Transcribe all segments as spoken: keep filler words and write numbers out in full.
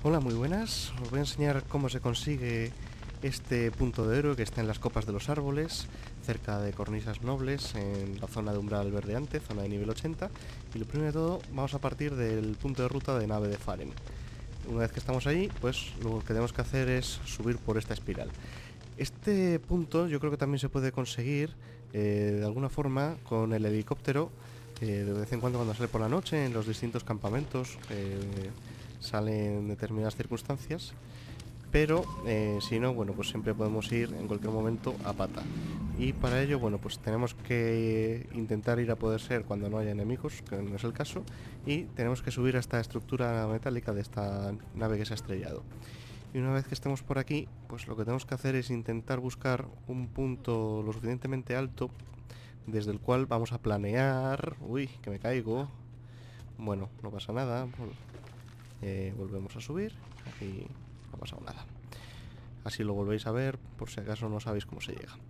Hola, muy buenas. Os voy a enseñar cómo se consigue este punto de héroe que está en las copas de los árboles, cerca de cornisas nobles, en la zona de umbral verdeante, zona de nivel ochenta. Y lo primero de todo, vamos a partir del punto de ruta de nave de Faren. Una vez que estamos ahí, pues lo que tenemos que hacer es subir por esta espiral. Este punto yo creo que también se puede conseguir eh, de alguna forma con el helicóptero. Eh, de vez en cuando cuando sale por la noche en los distintos campamentos eh, sale en determinadas circunstancias, pero eh, si no, bueno, pues siempre podemos ir en cualquier momento a pata. Y para ello, bueno, pues tenemos que intentar ir a poder ser cuando no haya enemigos, que no es el caso, y tenemos que subir a esta estructura metálica de esta nave que se ha estrellado. Y una vez que estemos por aquí, pues lo que tenemos que hacer es intentar buscar un punto lo suficientemente alto desde el cual vamos a planear. Uy, que me caigo. Bueno, no pasa nada. Eh, volvemos a subir. Aquí no ha pasado nada. Así lo volvéis a ver por si acaso no sabéis cómo se llega.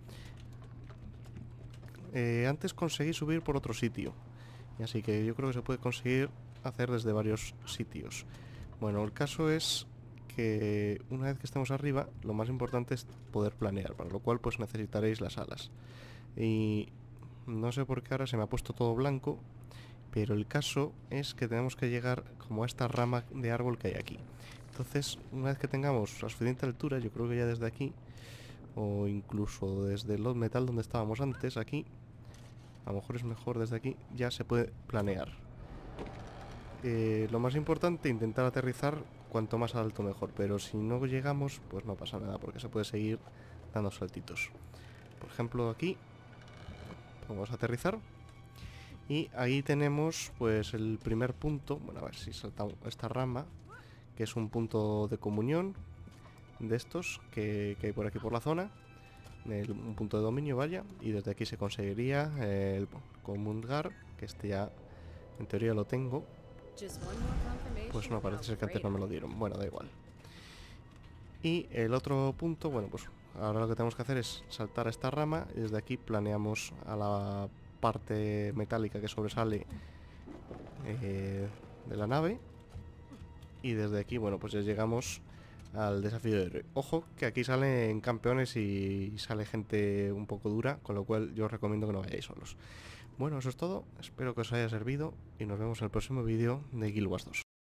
Eh, antes conseguí subir por otro sitio, y así que yo creo que se puede conseguir hacer desde varios sitios. Bueno, el caso es que una vez que estemos arriba, lo más importante es poder planear, para lo cual pues necesitaréis las alas. Y no sé por qué ahora se me ha puesto todo blanco, pero el caso es que tenemos que llegar como a esta rama de árbol que hay aquí. Entonces, una vez que tengamos la suficiente altura, yo creo que ya desde aquí, o incluso desde el metal donde estábamos antes, aquí, a lo mejor es mejor desde aquí, ya se puede planear. Eh, lo más importante, intentar aterrizar cuanto más alto mejor, pero si no llegamos, pues no pasa nada, porque se puede seguir dando saltitos. Por ejemplo, aquí vamos a aterrizar y ahí tenemos pues el primer punto. Bueno, a ver si saltamos esta rama, que es un punto de comunión de estos que, que hay por aquí por la zona, el, un punto de dominio, vaya, y desde aquí se conseguiría eh, el Comundgar, que este ya en teoría lo tengo. Pues no, parece ser que antes no me lo dieron. Bueno, da igual. Y el otro punto, bueno, pues ahora lo que tenemos que hacer es saltar a esta rama y desde aquí planeamos a la parte metálica que sobresale eh, de la nave. Y desde aquí, bueno, pues ya llegamos al desafío de héroe. Ojo, que aquí salen campeones y sale gente un poco dura, con lo cual yo os recomiendo que no vayáis solos. Bueno, eso es todo, espero que os haya servido y nos vemos en el próximo vídeo de Guild Wars dos.